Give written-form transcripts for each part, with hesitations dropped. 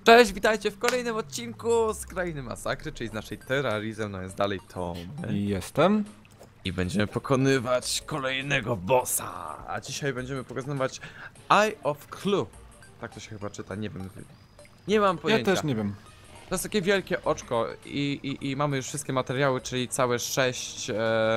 Cześć, witajcie w kolejnym odcinku z Krainy Masakry, czyli z naszej Terrarizem, no jest dalej Tom. Jestem. I będziemy pokonywać kolejnego bossa. A dzisiaj będziemy pokonywać Eye of Clue. Tak to się chyba czyta, nie wiem. Nie mam pojęcia. Ja też nie wiem. To jest takie wielkie oczko i mamy już wszystkie materiały, czyli całe 6...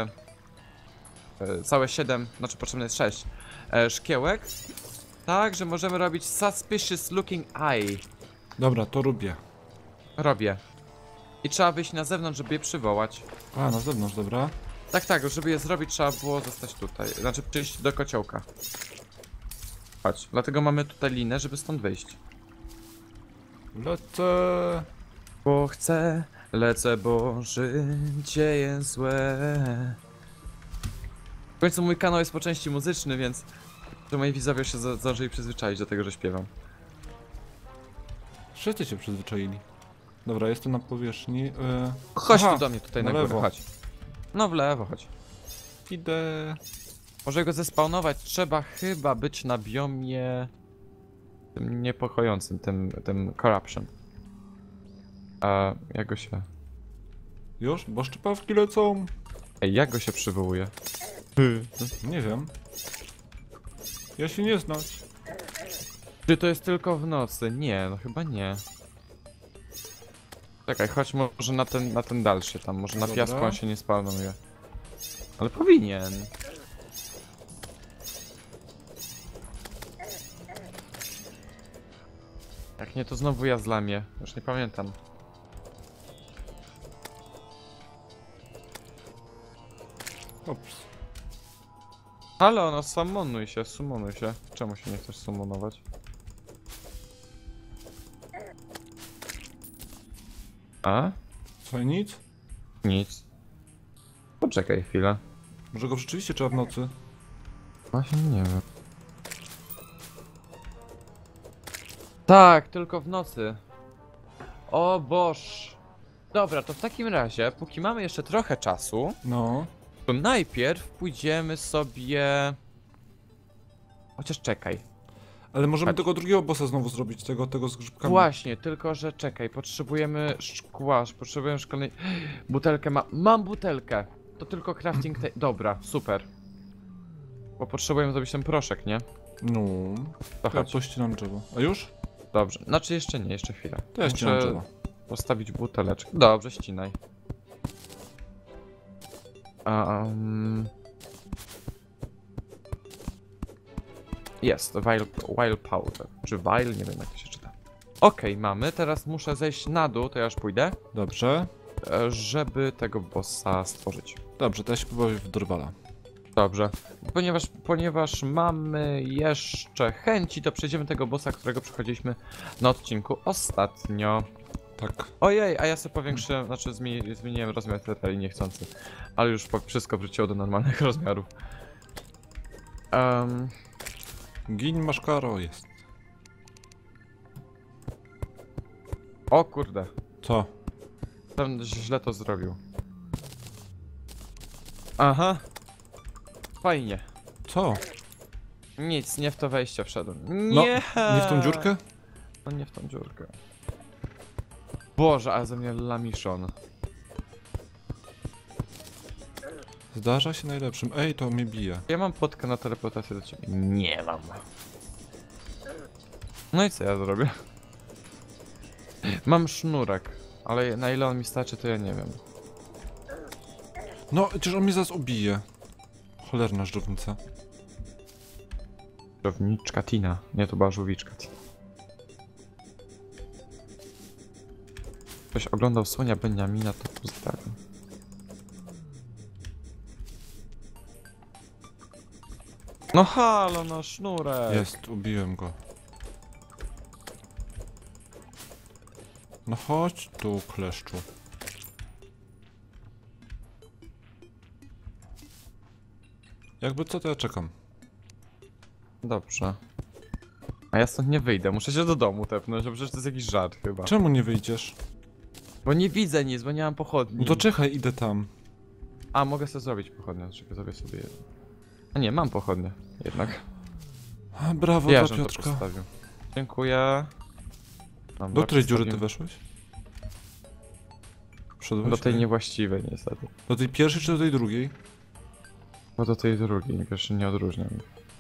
całe 7, znaczy potrzebne jest 6 szkiełek. Tak, że możemy robić Suspicious Looking Eye. Dobra, to robię. Robię. I trzeba wyjść na zewnątrz, żeby je przywołać. A, na zewnątrz, dobra. Tak, żeby je zrobić, trzeba było zostać tutaj. Znaczy przyjść do kociołka. Chodź, dlatego mamy tutaj linę, żeby stąd wyjść. Lecę. Bo chcę, lecę, bo życie jest złe. W końcu mój kanał jest po części muzyczny, więc że moi widzowie się zdążyli przyzwyczaić do tego, że śpiewam. Wszyscy się przyzwyczaili. Dobra, jestem na powierzchni. Chodź Aha, tu do mnie, tutaj na na górę, lewo. chodź. No w lewo, chodź. Idę. Może go zespawnować, trzeba chyba być na biomie... tym niepokojącym, tym corruption. A jak go się... Już? Bo szczepawki lecą. Ej, jak go się przywołuje? Nie wiem. Ja się nie znać. Czy to jest tylko w nocy? Nie, no chyba nie. Czekaj, chodź może na ten dalszy tam, może na Dobra. piasku on się nie spawnuje. Ale powinien. Jak nie, to znowu ja zlamię. Już nie pamiętam. Ops. Halo, no summonuj się, summonuj się. Czemu się nie chcesz summonować? A? Co, nic? Nic. Poczekaj chwilę. Może go rzeczywiście trzeba w nocy? Właśnie nie wiem. Tak, tylko w nocy. O boż. Dobra, to w takim razie, póki mamy jeszcze trochę czasu, No. to najpierw pójdziemy sobie... Chociaż czekaj. Ale możemy Chodź. tego drugiego bossa znowu zrobić, tego z grzybkami. Właśnie, tylko że czekaj, potrzebujemy szkła, potrzebujemy szkolnej... Butelkę mam butelkę. To tylko crafting dobra, super. Bo potrzebujemy zrobić ten proszek, nie? No. To Ja chodź. pościnam drzewo. A już? Dobrze, znaczy jeszcze nie, jeszcze chwilę. To ja ścinam drzewo. Postawić buteleczkę. Dobrze, ścinaj. Jest, Vile Powder. Czy Vile? Nie wiem jak to się czyta. Okej, mamy. Teraz muszę zejść na dół, to ja już pójdę. Dobrze. Żeby tego bossa stworzyć. Dobrze, to ja się pobawię w Dorwala. Dobrze. Ponieważ mamy jeszcze chęci, to przejdziemy tego bossa, którego przechodziliśmy na odcinku ostatnio. Tak. Ojej, a ja sobie powiększyłem, znaczy zmieniłem rozmiar terrarii niechcący. Ale już wszystko wróciło do normalnych rozmiarów. Gin maszkaro jest. O kurde, Co? ten źle to zrobił. Aha. Fajnie. Co? Nic, nie w to wejście wszedłem. No, Nie! nie w tą dziurkę? No nie w tą dziurkę. Boże, ale ze mnie lamiszon. Zdarza się najlepszym. Ej, to mnie bije. Ja mam potkę na teleportację do ciebie. Nie mam. No i co ja zrobię? Mam sznurek, ale na ile on mi starczy, to ja nie wiem. No, przecież on mnie zaraz ubije. Cholerna żdżownica. Żółwiczka Tina. Nie, to była żółwiczka Tina. Ktoś oglądał Słonia Beniamina, to pozdrawiam. No halo, no sznurek. Jest, ubiłem go. No chodź tu, kleszczu. Jakby co, to ja czekam. Dobrze. A ja stąd nie wyjdę, muszę się do domu tepnąć, bo przecież to jest jakiś żart chyba. Czemu nie wyjdziesz? Bo nie widzę nic, bo nie mam pochodni. No to czekaj, idę tam. A, mogę sobie zrobić pochodnię, czekaj, zrobię sobie jedno. A nie, mam pochodnię, jednak. A, brawo Ja, dla żebym to Piotrka. postawił. Dziękuję. Dobra, Do której dziury ty przestawiam- weszłeś? Wszedłeś? Do tej Ej. niewłaściwej niestety. Do tej pierwszej czy do tej drugiej? Bo do tej drugiej, wiesz, nie odróżniam.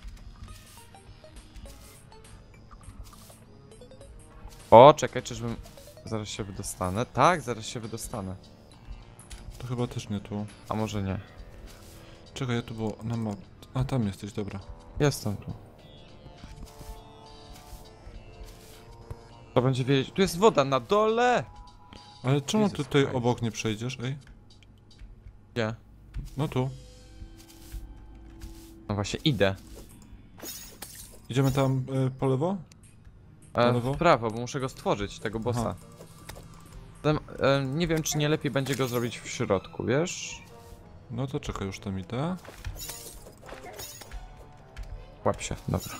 O, czekaj, czyżbym... Zaraz się wydostanę. Tak, zaraz się wydostanę. To chyba też nie tu. A może nie. Czekaj, ja tu było na map. A tam jesteś, dobra. Jestem tu. To będzie wiedzieć... Tu jest woda na dole! Ale czemu Jesus tutaj Christ. obok nie przejdziesz, ej? Gdzie? No tu. No właśnie, idę. Idziemy tam po lewo? Na lewo? W prawo, bo muszę go stworzyć, tego bossa. Aha. Zatem, nie wiem, czy nie lepiej będzie go zrobić w środku, wiesz? No to czekaj, już tam idę. Łap się, dobra.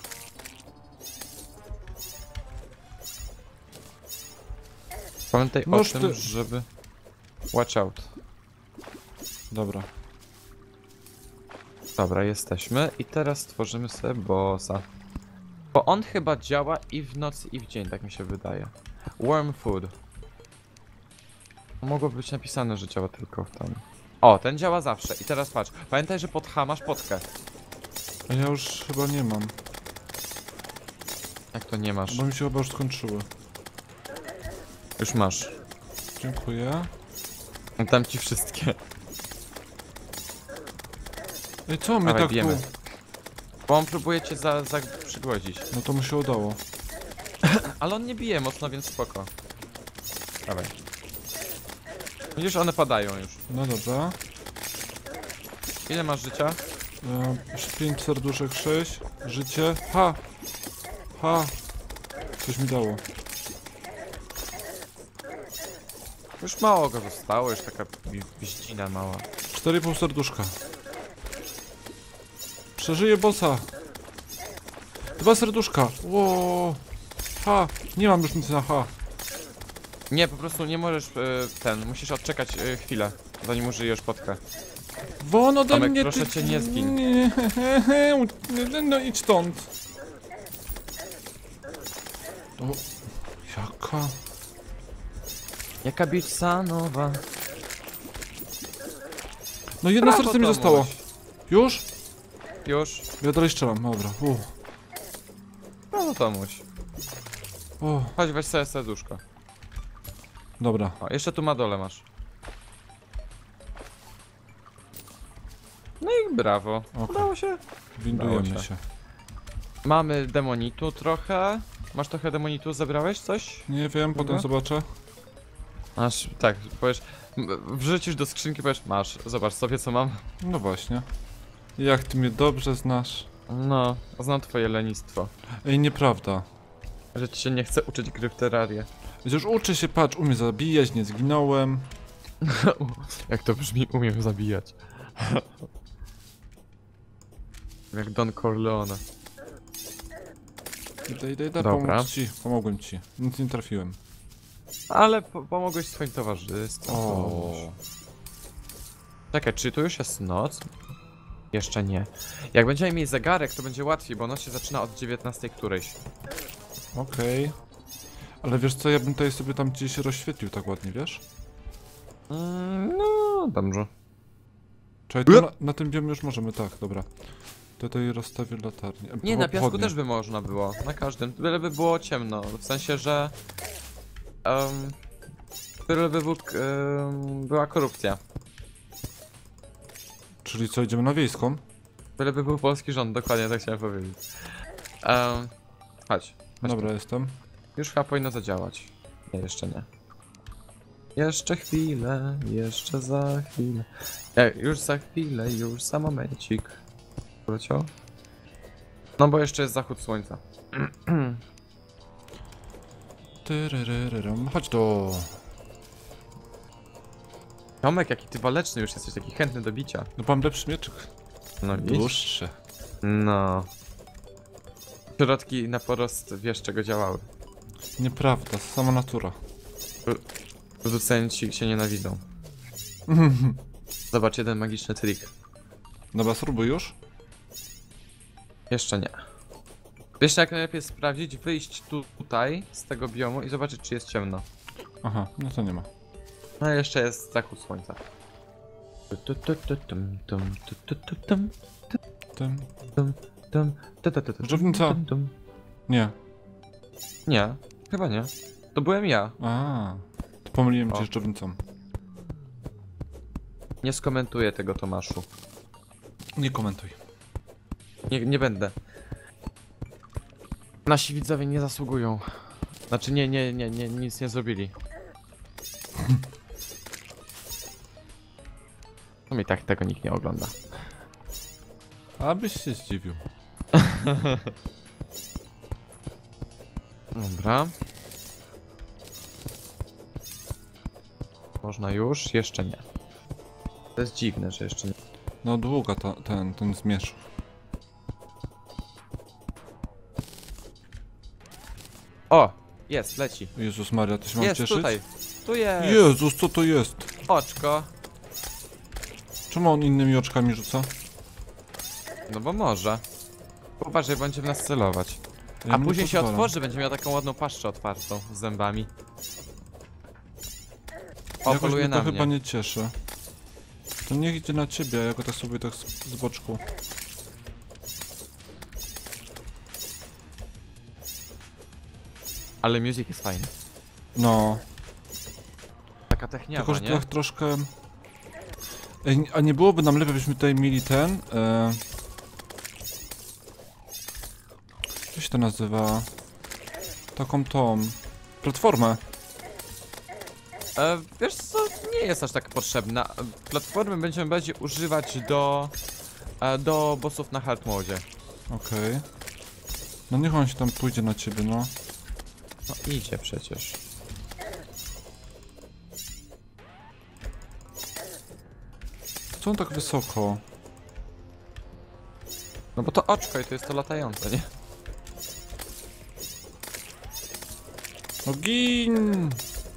Pamiętaj o Noż tym, ty- żeby... Watch out. Dobra. Dobra, jesteśmy i teraz stworzymy sobie bossa. Bo on chyba działa i w nocy, i w dzień, tak mi się wydaje. Worm food. Mogło być napisane, że działa tylko w tym. O, ten działa zawsze. I teraz patrz. Pamiętaj, że pod H masz potkę. A ja już chyba nie mam. Jak to nie masz? Bo mi się chyba już skończyły. Już masz. Dziękuję. Dam ci wszystkie. Ej, co mnie Dawaj, tak bijemy. tu? Bo on próbuje cię za przygłodzić. No to mu się udało. Ale on nie bije mocno, więc spoko. Dawaj. Widzisz, one padają już. No dobra. Ile masz życia? 5 serduszek, 6. Życie. Ha! Ha! Coś mi dało. Już mało go zostało, już taka piździna mała. 4,5 serduszka. Przeżyję bossa. 2 serduszka. Ło. Ha! Nie mam już nic na ha. Nie, po prostu nie możesz musisz odczekać chwilę, zanim użyjesz potkę. Won ode Tomek, mnie, proszę cię, nie zgin. Nie. No idź stąd. O, jaka? Jaka bica nowa. No jedno Brawo, serce mi Tomuś. zostało. Już? Już. Ja dalej strzelam, dobra. No Tomuś. O, Chodź, weź sobie serduszko. dobra. O, jeszcze tu na dole masz. No i brawo. Okej. Udało się. Windujemy Udało się. Mamy demonitu trochę. Masz trochę demonitu, zebrałeś coś? Nie wiem, potem Dobra. zobaczę. Masz, tak, powiesz, wrzucisz do skrzynki, powiesz, masz, zobacz sobie co mam. No właśnie. Jak ty mnie dobrze znasz. No, znam twoje lenistwo. Ej, nieprawda. Że ci się nie chce uczyć gry w Terrarię. Przecież uczę się, patrz, umiem zabijać, nie zginąłem. Jak to brzmi, umiem zabijać. Jak Don Corleone. Idę, Dobra. pomóc ci. Pomogłem ci. Nic nie trafiłem. Ale pomogłeś swoim towarzystwom. O. Czekaj, czy tu już jest noc? Jeszcze nie. Jak będziemy mieć zegarek, to będzie łatwiej, bo noc się zaczyna od 19 którejś. Okej. Ale wiesz co, ja bym tutaj sobie tam gdzieś rozświetlił tak ładnie, wiesz? No, dobrze. Czekaj, to na tym biomie już możemy, tak, dobra. Tutaj rozstawię latarnię. Nie, na piasku Pochodnie. też by można było. Na każdym. Byleby było ciemno. W sensie, że... byleby była korupcja. Czyli co, idziemy na wiejską? Byleby był polski rząd, dokładnie tak chciałem powiedzieć. Chodź. Dobra, jestem. Już chyba powinno zadziałać. Nie, jeszcze nie. Jeszcze chwilę, jeszcze za chwilę. Już za chwilę, już za momencik. Wrócił? No bo jeszcze jest zachód słońca. Tyryryryrum. Chodź do... Tomek, jaki ty waleczny już jesteś, taki chętny do bicia. No mam lepszy mieczyk. No widzisz? Dłuższy. No. Środki na porost wiesz czego działały. Nieprawda, sama natura. Producenci się nienawidzą. Zobacz, jeden magiczny trik. Dobra, spróbuj już. Jeszcze nie. Wiesz jak najlepiej sprawdzić? Wyjść tutaj z tego biomu i zobaczyć czy jest ciemno. Aha, no to nie ma. No i jeszcze jest zachód słońca. Tym. Żywnica. Nie. Nie, chyba nie. To byłem ja. A, to pomyliłem O. cię z dżownicą. Nie skomentuję tego, Tomaszu. Nie komentuj. Nie będę. Nasi widzowie nie zasługują. Znaczy nie, nic nie zrobili. No i tak tego nikt nie ogląda. Abyś się zdziwił. Dobra. Można już? Jeszcze nie. To jest dziwne, że jeszcze nie. No długa ten zmierzch. O! Jest, leci. Jezus Maria, to się mam Jest cieszyć? tutaj. Tu jest. Jezus, co to jest? Oczko. Czemu on innymi oczkami rzuca? No bo może. Popatrz, jak będzie w nas celować. Ja A mu nie później się pozwalam. otworzy, będzie miał taką ładną paszczę otwartą z zębami. O, Jakoś poluje mnie to na chyba mnie. nie cieszy. To niech idzie na ciebie, a ja go tak sobie tak z boczku. Ale music jest fajny. No, Taka techniawa, tylko że nie? tak troszkę... Ej, a nie byłoby nam lepiej, byśmy tutaj mieli ten... Co się to nazywa? Taką tą... Platformę. Wiesz co, nie jest aż tak potrzebna. Platformy będziemy bardziej używać do bossów na hard modzie. Okej. No niech on się tam pójdzie na ciebie, no. No idzie przecież. Co on tak wysoko? No bo to oczko i to jest to latające, nie? No gin!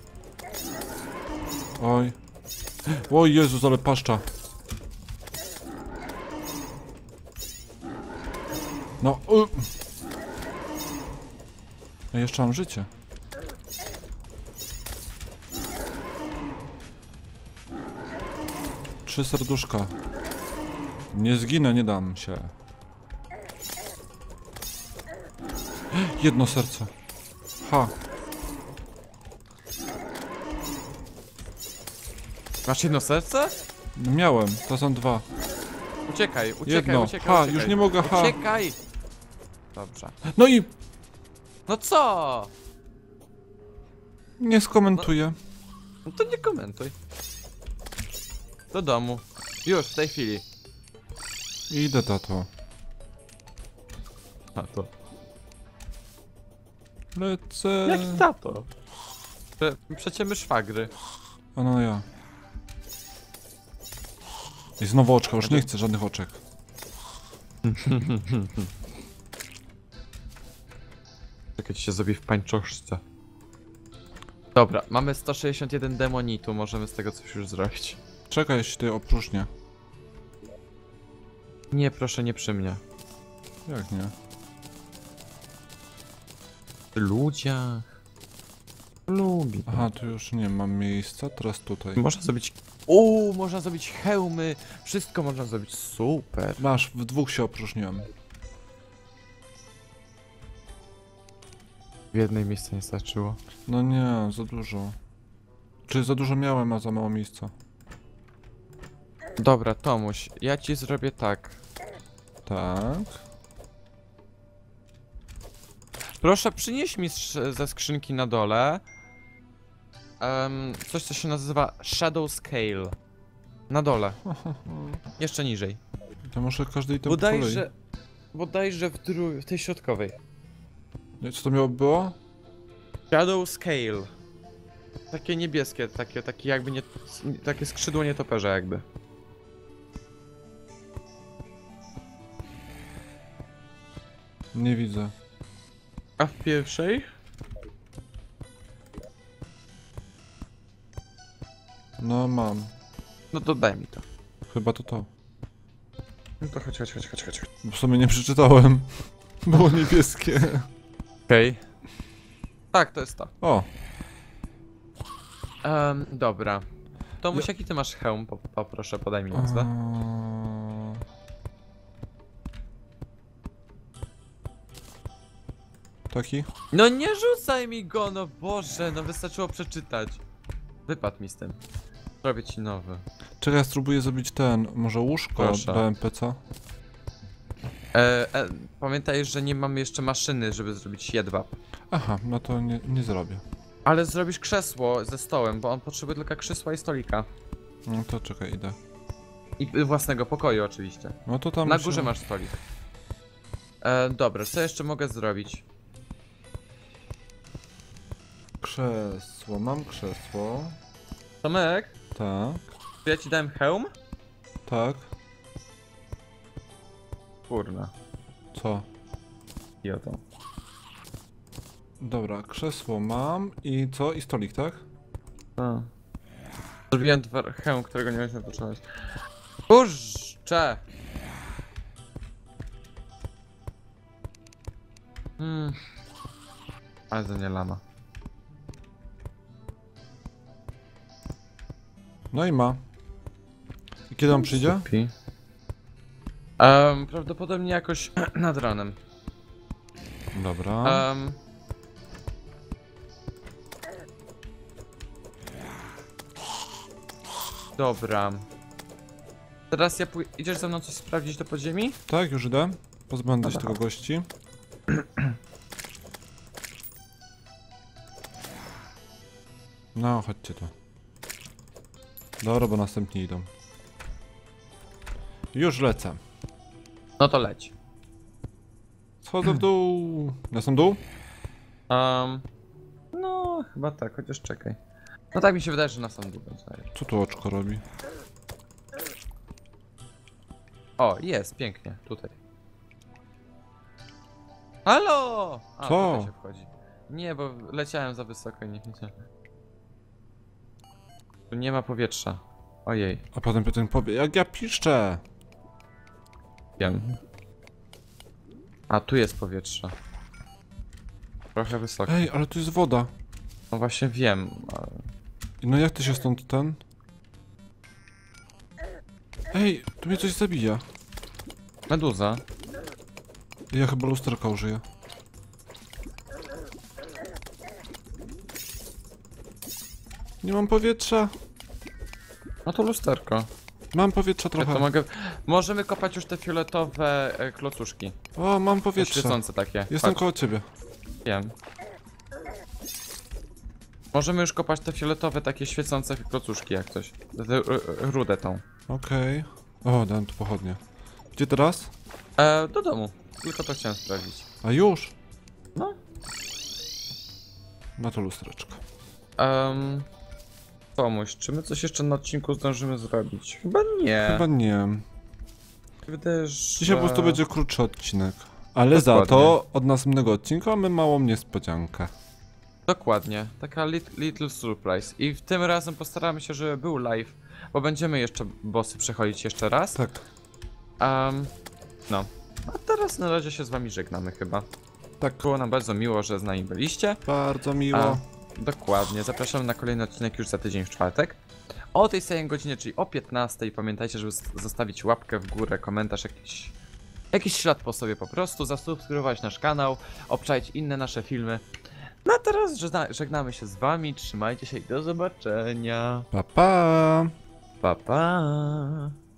Oj. Oj Jezus, ale paszcza. No. Ja jeszcze mam życie. Trzy serduszka. Nie zginę, nie dam się. Jedno serce. Ha. Masz jedno serce? Miałem, to są dwa. Uciekaj, uciekaj, Jedno. uciekaj, Ha, uciekaj. już nie mogę, ha. Uciekaj! Dobrze. No i No co? nie skomentuję. No to nie komentuj. Do domu. Już, w tej chwili. Idę, tato. Tato. Lecę. Jaki tato? Przecie my szwagry. A no ja. I znowu oczka, już nie chcę żadnych oczek. Czekaj, ci się zrobi w pańczoszce. Dobra, mamy 161 demonitu, możemy z tego coś już zrobić. Czekaj, jeśli tutaj opróżnię. Nie, proszę, nie przy mnie. Jak nie? Przy ludziach. Lubię. Aha, tu już nie mam miejsca, teraz tutaj. Można zrobić... Uuu, można zrobić hełmy. Wszystko można zrobić, super. Masz, w dwóch się opróżniłem. W jednej miejsce nie starczyło. No nie, za dużo. Czy za dużo miałem, a za mało miejsca? Dobra, Tomuś, ja ci zrobię tak. Tak. Proszę, przynieś mi ze skrzynki na dole coś, co się nazywa Shadow Scale. Na dole. Jeszcze niżej. To może każdej to po kolei. Bodajże w tej środkowej. Nie, co to miało było? Shadow Scale. Takie niebieskie, takie jakby nie... Takie skrzydło nietoperza jakby. Nie widzę. A w pierwszej? No mam. No to daj mi to. Chyba to to. No to chodź. W sumie nie przeczytałem. Było niebieskie. Okej. Tak, to jest to. O, Dobra. Tomuś, jaki ty masz hełm? Poproszę, podaj mi nazwę. Taki? No nie rzucaj mi go, no Boże, no wystarczyło przeczytać. Wypadł mi z tym. Robię ci nowy. Czekaj, ja spróbuję zrobić ten, może łóżko Proszę. BMP, co? Pamiętaj, że nie mamy jeszcze maszyny, żeby zrobić jedwab. Aha, no to nie zrobię. Ale zrobisz krzesło ze stołem, bo on potrzebuje tylko krzesła i stolika. No to czekaj, idę. I własnego pokoju oczywiście. No to tam Na się- górze masz stolik. Dobra, co jeszcze mogę zrobić? Krzesło, mam krzesło. Tomek, Tak, czy ja ci dałem hełm? tak. Kurna, Co? i oto. Dobra, krzesło mam i co? I stolik, tak? Zrobiłem hełm, którego nie mieliśmy potrzebować. Kurczę! Ale to nie lama. No i ma. I kiedy on przyjdzie? Supi. Prawdopodobnie jakoś nad ranem. Dobra. Dobra. Teraz idziesz ze mną coś sprawdzić do podziemi? Tak, już idę. Pozbędę się Dobra. tego gości. No, chodźcie tu. Dobra, bo następni idą. Już lecę. No to leć. Schodzę w dół. Na sam dół? No, chyba tak, chociaż czekaj. No tak mi się wydaje, że na sam dół będzie. Co tu oczko robi? O, jest, pięknie, tutaj. Halo! A, Co? tutaj się wchodzi. Nie, bo leciałem za wysoko i nie widziałem. Tu nie ma powietrza. Ojej, A potem Piotr powie, jak ja piszczę! wiem. A, tu jest powietrze. Trochę wysoko. Ej, ale tu jest woda. No właśnie wiem, ale... No jak ty się stąd ten? Ej, tu mnie coś zabija. Meduza. Ja chyba lusterka użyję. Nie mam powietrza. No to lusterko. Mam powietrza Ja to trochę. mogę... Możemy kopać już te fioletowe klocuszki. O, mam Te powietrze. świecące takie. Jestem Chodź, koło ciebie. wiem. Możemy już kopać te fioletowe takie świecące klocuszki jak coś. Rudę tą. Okej. O, dałem tu pochodnie. Gdzie teraz? Do domu. Tylko to chciałem sprawdzić. A już? No. Na to lustreczko. Pomóż, czy my coś jeszcze na odcinku zdążymy zrobić? Chyba nie. Chyba nie. Wydaje, że... Dzisiaj po prostu będzie krótszy odcinek. Ale za Dokładnie. to od następnego odcinka mamy małą niespodziankę. Dokładnie, taka little surprise. I w tym razem postaramy się, żeby był live, bo będziemy jeszcze bossy przechodzić jeszcze raz. Tak. No. A teraz na razie się z wami żegnamy chyba. Tak. Było nam bardzo miło, że z nami byliście. Bardzo miło. Dokładnie, zapraszam na kolejny odcinek już za tydzień w czwartek. O tej samej godzinie, czyli o 15. Pamiętajcie, żeby zostawić łapkę w górę, komentarz, jakiś ślad po sobie po prostu, zasubskrybować nasz kanał, obczaić inne nasze filmy. No a teraz żegnamy się z wami, trzymajcie się i do zobaczenia. Pa, pa. Pa pa.